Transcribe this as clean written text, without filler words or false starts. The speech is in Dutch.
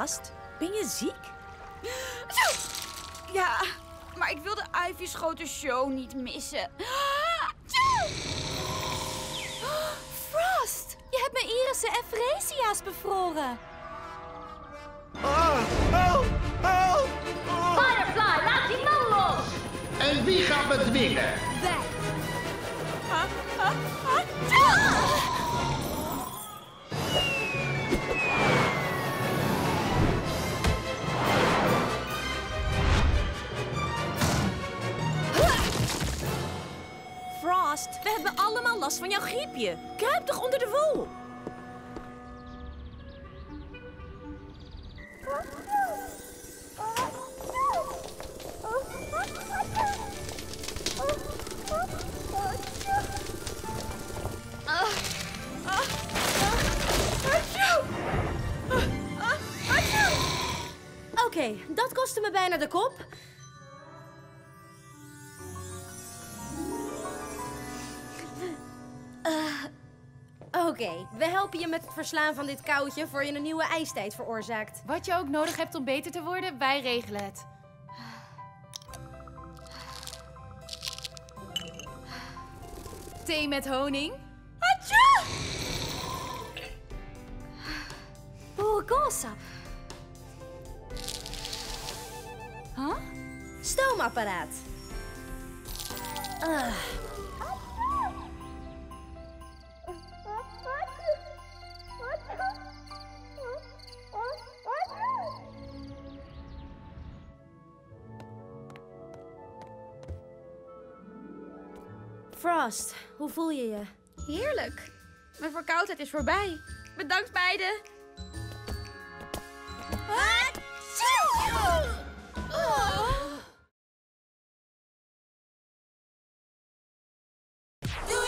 Frost, ben je ziek? Ja, maar ik wil de Ivy's grote show niet missen. Frost, je hebt mijn irissen en Fresia's bevroren. Help! Help! Firefly, laat die man los! En wie gaat me dwingen? Wij. Frost, we hebben allemaal last van jouw griepje. Kruip toch onder de wol? Oké, dat kostte me bijna de kop. Oké, we helpen je met het verslaan van dit koudje voor je een nieuwe ijstijd veroorzaakt. Wat je ook nodig hebt om beter te worden, wij regelen het. Thee met honing. Boerenkoolsap. Huh? Stoomapparaat. Frost, hoe voel je je? Heerlijk. Mijn verkoudheid is voorbij. Bedankt beiden. Doei!